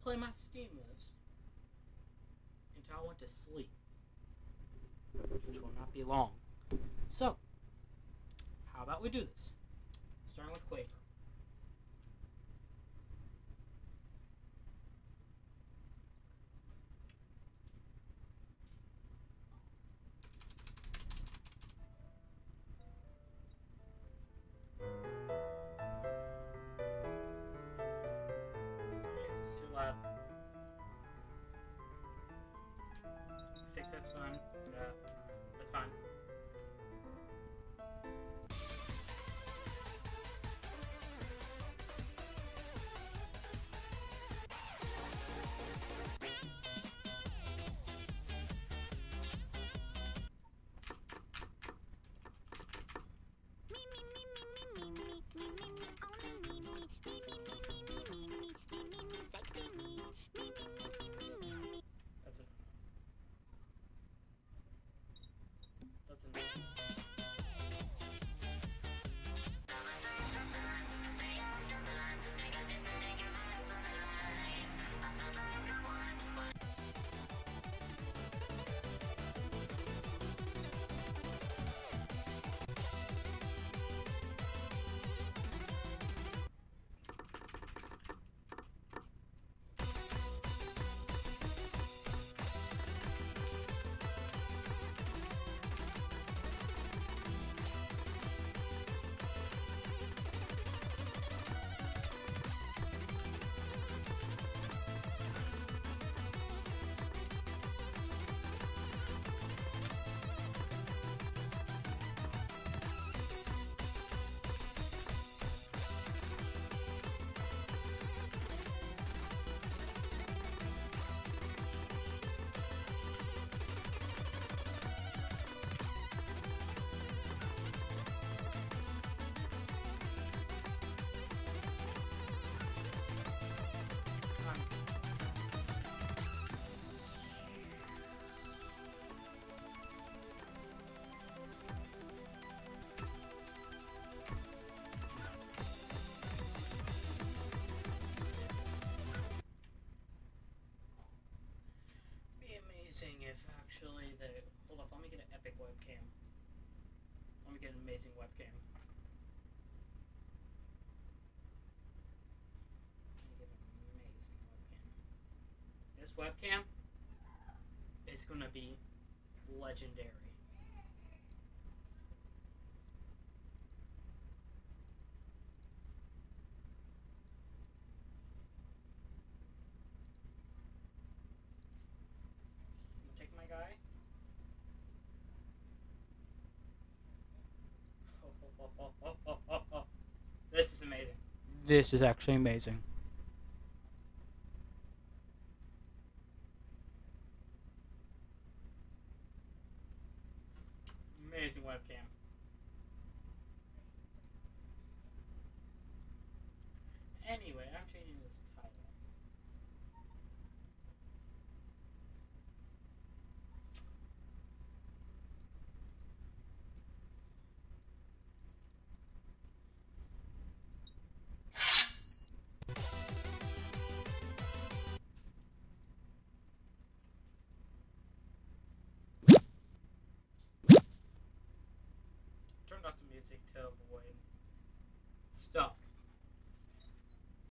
play my Steam list until I want to sleep, which will not be long. So, how about we do this? Starting with Quaver. It's too loud. I think that's fine. That's fine. That's enough. If actually they hold up, let me get an epic webcam. Let me get an amazing webcam. Let me get an amazing webcam. This webcam is gonna be legendary. My guy. This is amazing. This is actually amazing. Amazing webcam. Anyway, I'm changing this title. Turned off the music to avoid stuff.